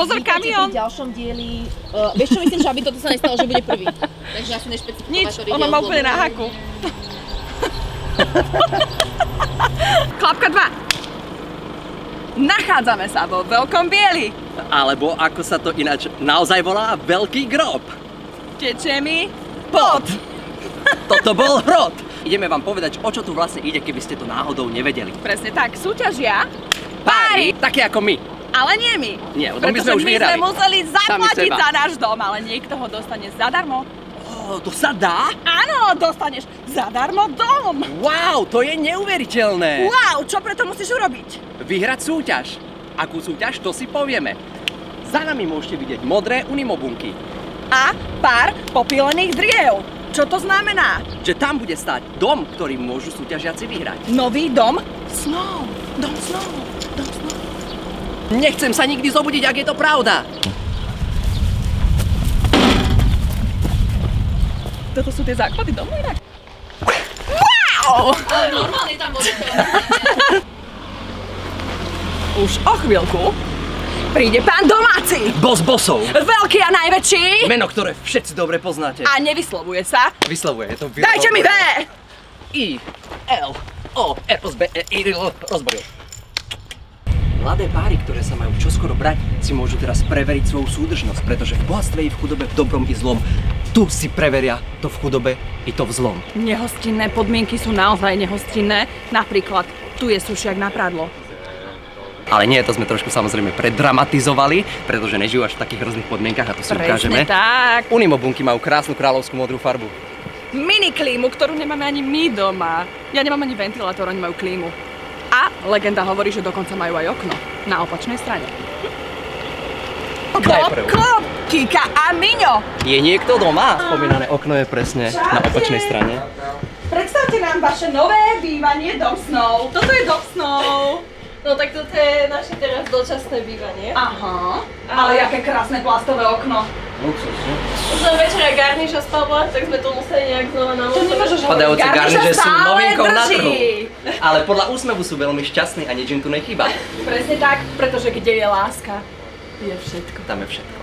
Pozor, kamión! V ďalšom dieli, vieš čo myslím, že aby toto sa nestalo, že bude prvý. Takže asi nešpecifikovať. Nič, ona má úplne na haku. Klapka 2. Nachádzame sa vo Veľkom Bieli. Alebo ako sa to ináč naozaj volá, Veľký grob. Teče mi pot. Toto bol hrot. Ideme vám povedať, o čo tu vlastne ide, keby ste to náhodou nevedeli. Presne tak, súťažia Páry, také ako my. ale nie my. Nie, o tom by sme už vyhrali. Pretože my sme museli zaplatiť seba. za náš dom, ale niekto ho dostane zadarmo. To sa dá? Áno, dostaneš zadarmo dom. Wow, to je neuveriteľné. Wow, čo preto musíš urobiť? Vyhrať súťaž. Akú súťaž, to si povieme. Za nami môžete vidieť modré unimobunky. A pár popílených driev. Čo to znamená? Že tam bude stáť dom, ktorý môžu súťažiaci vyhrať. Nový dom snov. Dom snov. Dom snov. Nechcem sa nikdy zobudiť, ak je to pravda. Toto sú tie základy domu inak. Wow! Ale normálne tam bol. Už o chvíľku príde pán domáci. Boss bossov. Veľký a najväčší. Meno, ktoré všetci dobre poznáte. A nevyslovuje sa. Vyslovuje, je to Dajte mi V! I, L, O, R, S, B, E, I, L, rozboril. Mladé páry, ktoré sa majú čoskoro brať, si môžu teraz preveriť svoju súdržnosť, pretože v bohatstve i v chudobe, v dobrom i zlom, tu si preveria to v chudobe i to v zlom. Nehostinné podmienky sú naozaj nehostinné. Napríklad, tu je sušiak na prádlo. Ale nie, to sme trošku samozrejme predramatizovali, pretože nežijú až v takých hrozných podmienkach a to si ukážeme. Presne tak. Unimobunky majú krásnu kráľovskú modrú farbu. Mini klímu, ktorú nemáme ani my doma. Ja nemám ani ventilátor, oni majú klímu. A legenda hovorí, že dokonca majú aj okno na opačnej strane. Klop, klop, Kika a Miňo. Je niekto doma? Spomínané okno je presne na opačnej strane. Predstavte nám vaše nové bývanie dom snov. Toto je dom snov. No tak toto je naše teraz dočasné bývanie. Aha, ale jaké krásne plastové okno. Luxusne. Už sme večera garniša spadla, tak sme to museli nejak znova namočiť. To nemôžeš hovoriť, Padajúce garniže sú stále novinkou na drží. trhu. Ale podľa úsmevu sú veľmi šťastní a nič im tu nechýba. Presne tak, pretože kde je láska, je všetko. Tam je všetko.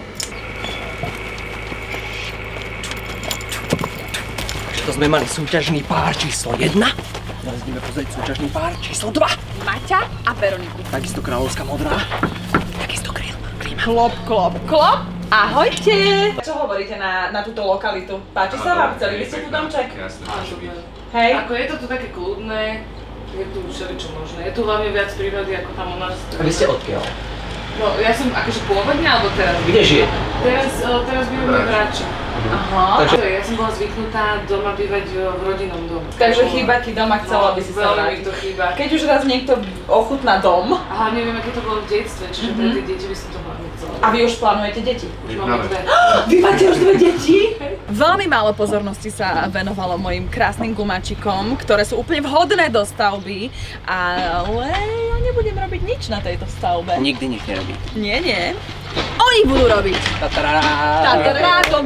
Takže to sme mali súťažný pár číslo 1. Teraz ideme pozrieť súťažný pár číslo 2. Maťa a Veroniku. Takisto kráľovská modrá. Takisto klíma. Klop, klop, klop. Ahojte! Čo hovoríte na túto lokalitu? Páči sa vám? Chceli by ste tu domček? Jasné, čo byť. Hej? Ako je to tu také kľudné, je tu všeličo možné. Je tu hlavne viac prírody ako tam u nás. A vy ste odkiaľ? No, ja som akože pôvodne, alebo teraz? Kde žijete? Teraz bývam v Rači. Aha. Takže- Ja som bola zvyknutá doma bývať v rodinnom domu. Takže chýba ti doma, chcela by si sa Veľmi mi vrátiť. to chýba. Keď už raz niekto ochutná dom, A hlavne viem, aké to bolo v detstve, čiže pre tie deti by som to hlavne chcela. a vy už plánujete deti? Už máme dve. Vy máte už dve deti? Veľmi málo pozornosti sa venovalo mojim krásnym gumáčikom, ktoré sú úplne vhodné do stavby, ale ja nebudem robiť nič na tejto stavbe. Nikdy nič nerobí. Nie, nie. Oni budú robiť. Tatará, tom.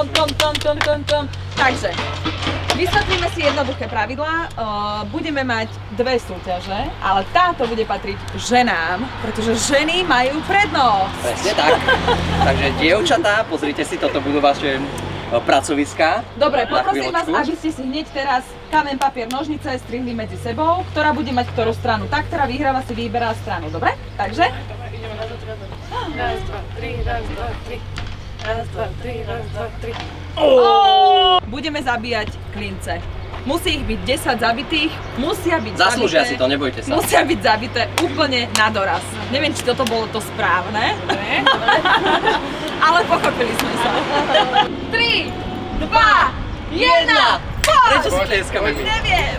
Takže, vysvetlíme si jednoduché pravidlá. Budeme mať dve súťaže, ale táto bude patriť ženám, pretože ženy majú prednosť. Presne tak. Takže dievčatá, pozrite si, toto budú vaše pracoviská. Dobre, Na poprosím vás, chvíľočku. aby ste si hneď teraz kameň, papier, nožnice strihli medzi sebou, ktorá bude mať ktorú stranu. Tak, ktorá vyhráva, si vyberá stranu, dobre? Takže? Ideme raz, raz, dva, tri, raz, dva, tri. Raz, dva, tri, raz, dva, tri. Budeme zabíjať klince. Musí ich byť 10 zabitých, musia byť Zaslúžia zabité. si to, nebojte sa. Musia byť zabité úplne na doraz. Neviem, či toto bolo to správne, ale pochopili sme sa. 3, 2, 1, poď! Prečo si tlieskame my? Neviem.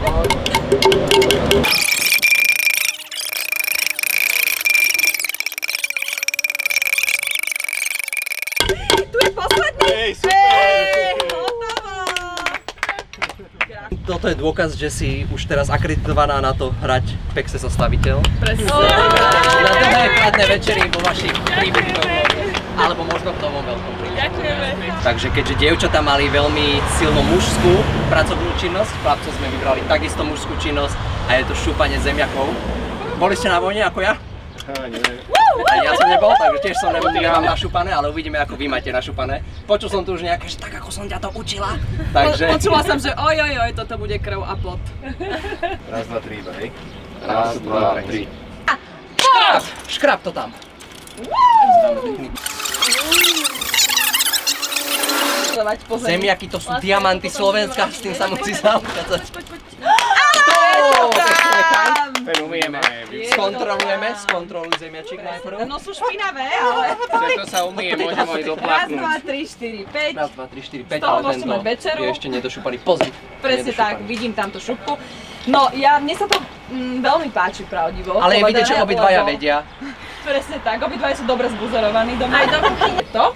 Tu je posledný. Hotovo. Toto je dôkaz, že si už teraz akreditovaná na to hrať v Pexe zostaviteľ. Presne. Na dlhé kladné večery vo vašich príbytkoch. Alebo možno v tom veľkom príbytku. Ďakujeme. Takže keďže dievčatá mali veľmi silnú mužskú pracovnú činnosť, chlapcov sme vybrali takisto mužskú činnosť a je to šúpanie zemiakov. Boli ste na vojne ako ja? Nie. Ja som nebol, takže tiež som nemám našupané, ale uvidíme, ako vy máte našupané. Počul som tu už nejaké, že tak ako som ťa to učila. Takže... Počula som, že oj, toto bude krv a pot. Raz, dva, tri, hej. Raz, dva, tri. Škráp to tam. Zemiaky, to sú diamanty Slovenska, s tým sa musí zaobchádzať. Ten umieme. Skontroluj zemiačik najprv. No sú špinavé, ale... Všetko sa umie, môžem aj Raz, doplaknúť. 2, 3, 4, 5. Raz, dva, tri, štyri, päť, Z toho ale môžete tento mať večeru. je ešte nedošupaný. Pozri. Presne tak, vidím tam tú šupku. No, mne sa to veľmi páči, pravdivo. Ale je vidieť, že obidvaja vedia. Presne tak, obidvaja sú dobre zbuzerovaní doma. Aj doma. To?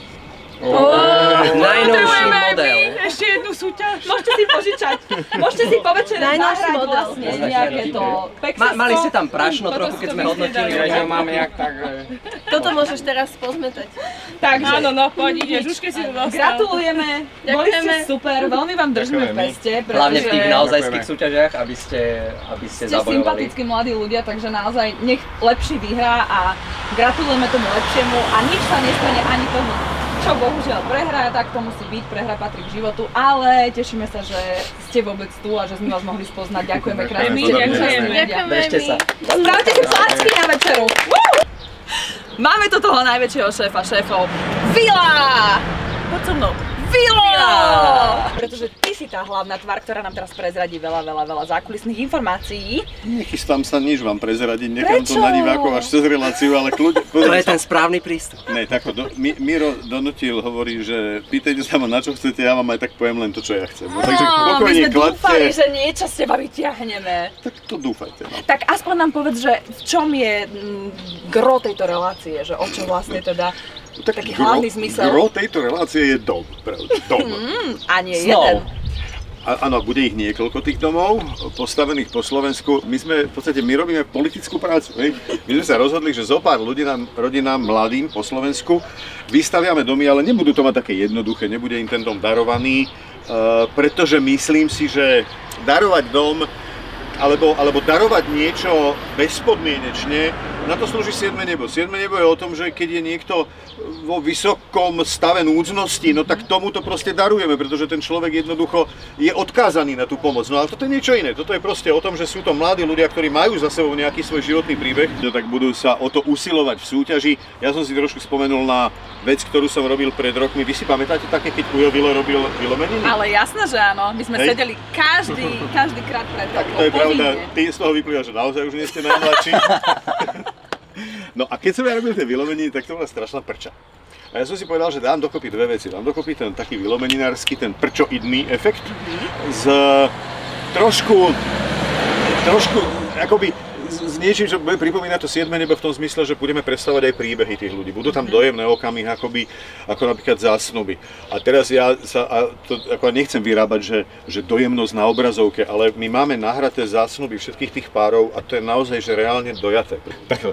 Najnovší model. Ešte jednu súťaž. Môžete si požičať. Môžete si po večere zahrať vlastne nejaké to pexesko. Mali ste tam prašno trochu, keď sme hodnotili. Ja mám jak tak... Toto môžeš teraz pozmetať. Takže, Áno, poď, ideš, už keď si to dostal. gratulujeme, boli ste super, veľmi vám držíme v peste, Hlavne v tých pretože naozajských súťažiach, aby ste ste zabojovali. sympatickí mladí ľudia, takže naozaj nech lepší vyhrá a gratulujeme tomu lepšiemu a nič sa nestane ani tomu, čo bohužiaľ prehrá, tak to musí byť, prehra patrí k životu, ale tešíme sa, že ste vôbec tu a že sme vás mohli spoznať. Ďakujeme krásne. Ďakujeme. Držte sa. Spravte si flačky na večeru. Máme tu toho najväčšieho šéfa šéfov. Vila! Poď so mnou. Vila! Pretože ty si tá hlavná tvár, ktorá nám teraz prezradí veľa zákulisných informácií. Nechystám sa nič vám prezradiť, nechám to Prečo? na divákov až cez reláciu, ale kľudne... To je ten správny prístup. Ne, takto, Miro donutil, hovorí, že pýtajte sa ma na čo chcete, ja vám aj tak poviem len to, čo ja chcem. No, takže My pokojne sme dúfali, kladte, že niečo z teba vyťahneme. tak to dúfajte. No. Tak aspoň nám povedz, že v čom je gro tejto relácie, že o čo vlastne teda taký hlavný zmysel. Gro tejto relácie je dom, pravda, dom. A nie Snov. jeden. Áno, bude ich niekoľko tých domov, postavených po Slovensku. My robíme politickú prácu. Hej? My sme sa rozhodli, že zo pár rodinám mladým po Slovensku vystaviame domy, ale nebudú to mať také jednoduché, nebude im ten dom darovaný, pretože myslím si, že darovať dom alebo darovať niečo bezpodmienečne, na to slúži 7. nebo. 7. nebo je o tom, že keď je niekto vo vysokom stave núdznosti, no tak tomu to proste darujeme, pretože ten človek jednoducho je odkázaný na tú pomoc. No ale toto je niečo iné. Toto je proste o tom, že sú to mladí ľudia, ktorí majú za sebou nejaký svoj životný príbeh, tak budú sa o to usilovať v súťaži. Ja som si trošku spomenul na vec, ktorú som robil pred rokmi. Vy si pamätáte také, keď Ujo Vilo robil Vilomeniny? Ale jasné, že áno. My sme Hej. sedeli každý krát pred Tak to je pravda, z toho vyplýva, že naozaj už nie ste najmladší. No a keď som ja robil tie vylomeniny, tak to bola strašná prča. A ja som si povedal, že dám dokopy dve veci. Dám dokopy ten taký vylomeninársky, ten prčoidný efekt s trošku akoby s niečím, čo bude pripomínať to 7. nebo v tom zmysle, že budeme predstavovať aj príbehy tých ľudí. Budú tam dojemné okamihy, ako napríklad zásnuby. A teraz nechcem vyrábať, že dojemnosť na obrazovke, ale my máme nahraté zásnuby všetkých tých párov a to je naozaj, že reálne dojaté. Takto.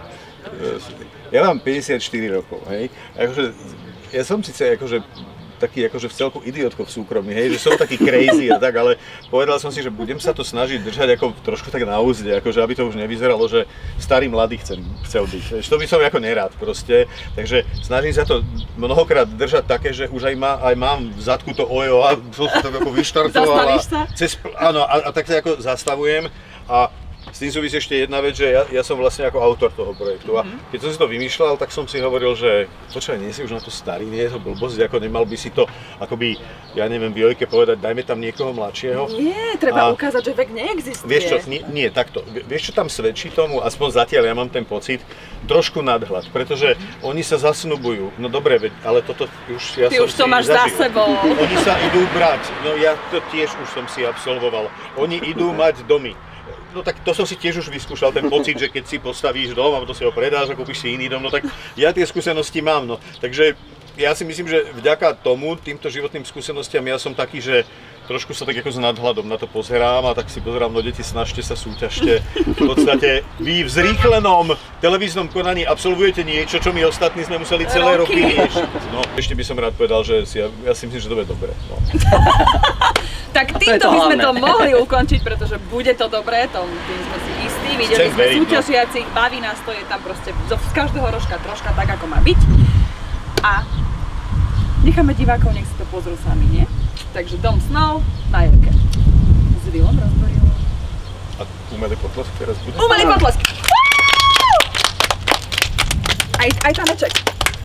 Ja mám 54 rokov, hej. Ja som síce taký v celku idiotko v súkromí, hej, že som taký crazy a tak, ale povedal som si, že budem sa to snažiť držať trošku tak na úzde, aby to už nevyzeralo, že starý mladý chcel byť. To by som nerád proste, takže snažím sa to mnohokrát držať také, že už aj mám v zadku to ojo a som sa tak vyštartoval. Zastavíš sa? Áno, a tak sa zastavujem a s tým súvisí ešte jedna vec, že ja som vlastne ako autor toho projektu a keď som si to vymýšľal, tak som si hovoril, že počkaj, nie si už na to starý, nie je to blbosť, nemal by si to akoby, ja neviem, Viojke povedať, dajme tam niekoho mladšieho. Nie, treba ukázať, že vek neexistuje. Vieš čo, nie, takto, vieš čo tam svedčí tomu, aspoň zatiaľ ja mám ten pocit, trošku nadhľad, pretože oni sa zasnubujú, no dobre, ale toto už ja Ty som už to si máš za zažil. sebou. Oni sa idú brať, no ja to tiež už som si absolvoval, oni idú mať domy. No tak to som si tiež už vyskúšal, ten pocit, že keď si postavíš dom a to si ho predáš a kúpiš si iný dom, no tak ja tie skúsenosti mám, no. Takže ja si myslím, že vďaka týmto životným skúsenostiam ja som taký, že trošku sa tak ako s nadhľadom na to pozerám a tak si pozerám, no deti, snažte sa, súťažte. V podstate vy v zrýchlenom televíznom konaní absolvujete niečo, čo my ostatní sme museli celé roky riešiť. No, ešte by som rád povedal, že ja si myslím, že to bude dobre. No. Tak týmto by sme to mohli ukončiť, pretože bude to dobré, tým sme si istí. Videli sme súťažiacich, baví nás to, je tam proste z každého rožka troška tak, ako má byť. A necháme divákov, nech si to pozrú sami, nie? Takže Dom snov na Jirke. S Vilom Rozborilom. A umelý potlesk teraz bude? Umelý potlesk! Aj taneček.